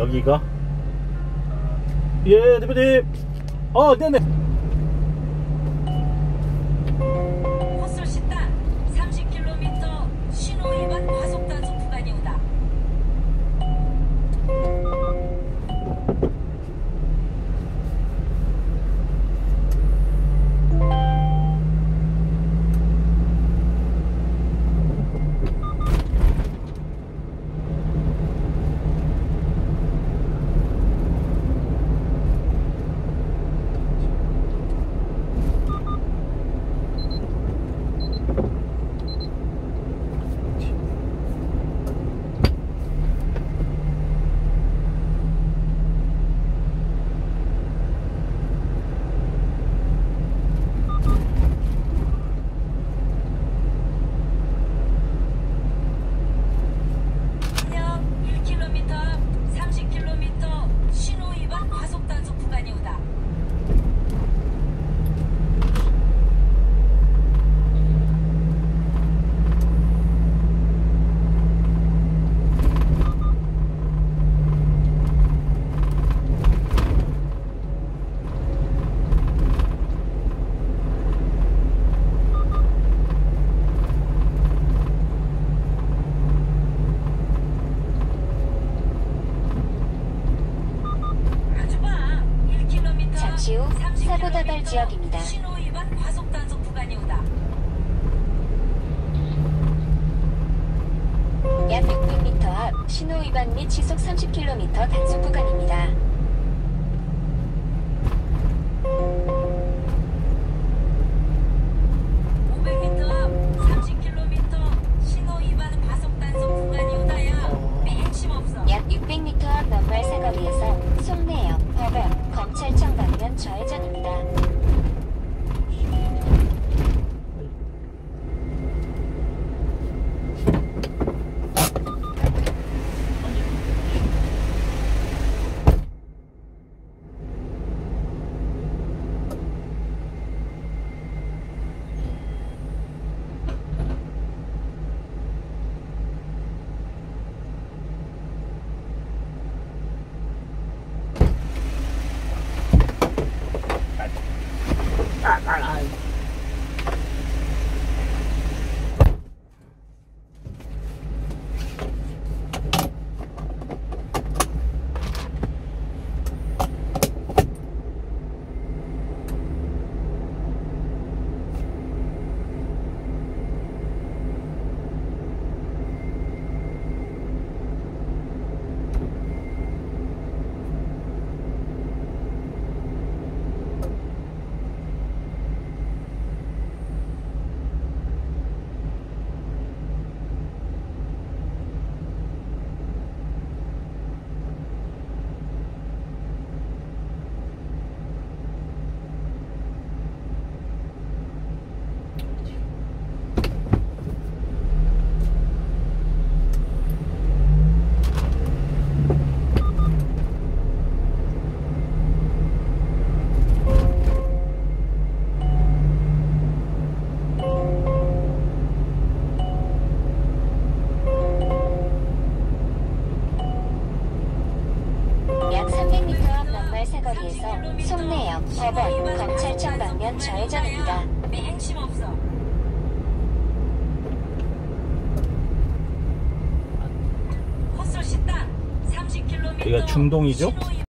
여기가? 예, 대표님. 네네. 헛솔 신단 30km 신호 위반 과속 단속 구간이 오다. 잠시 후 사고 다발 지역입니다. 신호 위반 과속 단속 구간이 오다. 약 600m 앞 신호 위반 및 시속 30km 단속 구간입니다. 약 600m 앞 넉말 사거리에서 송내역, 법원, 검찰청 방면 좌회전입니다. 약 300m 앞 넉말 사거리에서 송내역, 법원, 검찰청 방면 좌회전입니다. 행심 없어. 헛솔 신단 30km 여기가 중동이죠?